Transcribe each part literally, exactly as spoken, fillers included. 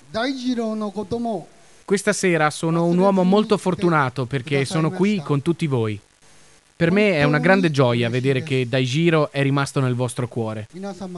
Questa sera sono un uomo molto fortunato perché sono qui con tutti voi. Per me è una grande gioia vedere che Daijiro è rimasto nel vostro cuore.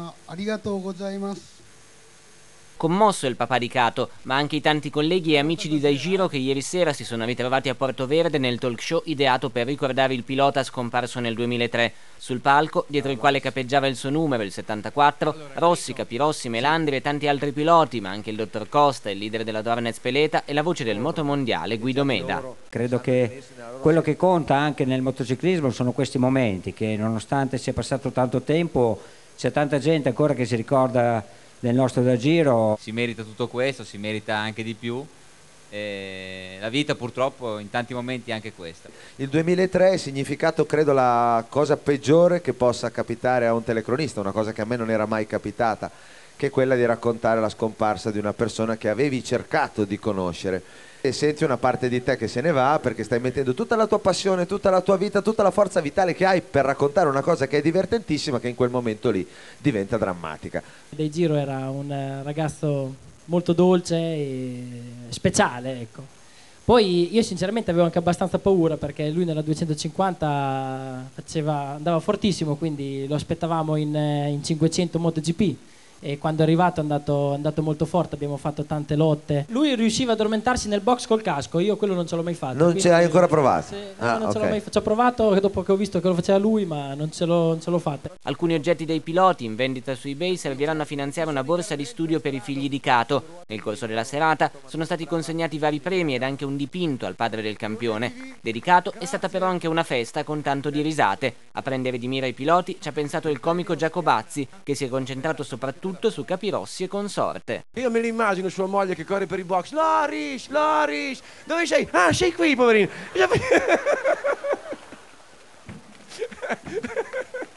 Commosso il papà di Kato, ma anche i tanti colleghi e amici di Daijiro che ieri sera si sono ritrovati a Porto Verde nel talk show ideato per ricordare il pilota scomparso nel duemilatré. Sul palco, dietro il quale capeggiava il suo numero, il settantaquattro, Rossi, Capirossi, Melandri e tanti altri piloti, ma anche il dottor Costa, il leader della Dornez Peleta e la voce del motomondiale Guido Meda. Credo che quello che conta anche nel motociclismo sono questi momenti, che nonostante sia passato tanto tempo, c'è tanta gente ancora che si ricorda del nostro Daijiro. Si merita tutto questo, si merita anche di più. E la vita purtroppo in tanti momenti è anche questa. Il duemilatré è significato, credo, la cosa peggiore che possa capitare a un telecronista, una cosa che a me non era mai capitata, che è quella di raccontare la scomparsa di una persona che avevi cercato di conoscere. E senti una parte di te che se ne va perché stai mettendo tutta la tua passione, tutta la tua vita, tutta la forza vitale che hai per raccontare una cosa che è divertentissima, che in quel momento lì diventa drammatica. Daijiro era un ragazzo molto dolce e speciale, ecco. Poi io sinceramente avevo anche abbastanza paura perché lui nella duecentocinquanta faceva, andava fortissimo, quindi lo aspettavamo in, in cinquecento MotoGP. E quando è arrivato è andato, è andato molto forte, abbiamo fatto tante lotte. Lui riusciva ad addormentarsi nel box col casco, io quello non ce l'ho mai fatto. Non ce l'hai ancora provato? Sì, ah, non okay. ce l'ho mai, ci ho provato dopo che ho visto che lo faceva lui, ma non ce l'ho, non ce l'ho fatta. Alcuni oggetti dei piloti in vendita su eBay serviranno a finanziare una borsa di studio per i figli di Kato. Nel corso della serata sono stati consegnati vari premi ed anche un dipinto al padre del campione. Dedicato è stata però anche una festa con tanto di risate. A prendere di mira i piloti ci ha pensato il comico Giacobazzi, che si è concentrato soprattutto su Capirossi e consorte. Io me lo immagino sua moglie che corre per i box. Loris, Loris, dove sei? Ah, sei qui, poverino.